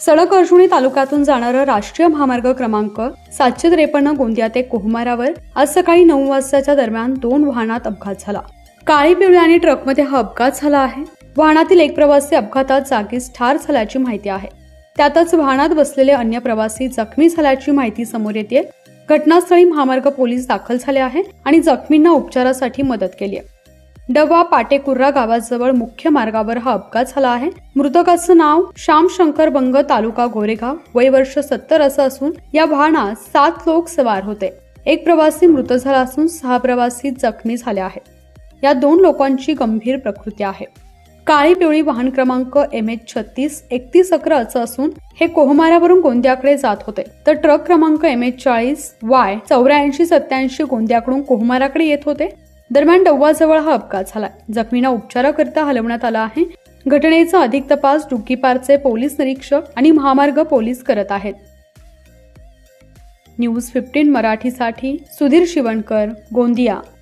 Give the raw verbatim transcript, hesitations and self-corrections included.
सडक अर्जुनी तालुक्यातून जाणारा राष्ट्रीय महामार्ग क्रमांक सातशे त्रेपन्न गोंदिया ते कोहमारावर आज सकाळी नऊ वाजताच्या दरम्यान दोन वाहनात अपघात झाला। काळी पिवळी आणि ट्रकमध्ये हा अपघात झाला आहे। वाहनातील एक प्रवासी अपघातात जागीच ठार झाल्याची माहिती आहे। त्यातच वाहनात बसलेले अन्य प्रवासी जखमी झाल्याची माहिती समोर येते। घटनास्थळी महामार्ग पोलीस दाखल झाले आहे आणि जखमींना उपचारासाठी मदत केली आहे। डवा पाटेकुर्रा गावाजवळ मुख्य मार्गावर हा अपघात झाला आहे। मृतकाचं नाव श्याम शंकर बंग, तालुका गोरेगाव, वय वर्ष सत्तर असं असून या वाहनात सात लोक सवार होते। एक प्रवासी मृत झाला असून सहा प्रवासी जखमी झाले आहेत। या दोन लोकांची गंभीर प्रकृती आहे। काळी पिवळी वाहन क्रमांक एम एच छत्तीस एकतीस अकरा असं असून हे कोहमारावरून गोंदियाकडे जात होते, तर ट्रक क्रमांक एम एच चाळीस वाय चौऱ्याऐंशी सत्याऐंशी गोंदियाकडून कोहमाराकडे येत होते। दरम्यान डव्वाजवळ हा अपघात झाला। जखमींना उपचाराकरिता हलवण्यात आला आहे। घटनेचा अधिक तपास डुकीपारचे पोलीस निरीक्षक आणि महामार्ग पोलीस करत आहेत। न्यूज फिफ्टीन मराठीसाठी सुधीर शिवणकर, गोंदिया।